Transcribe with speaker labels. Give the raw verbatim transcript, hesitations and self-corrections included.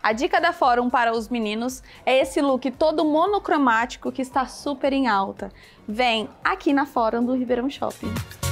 Speaker 1: A dica da Fórum para os meninos é esse look todo monocromático que está super em alta. Vem aqui na Fórum do Ribeirão Shopping.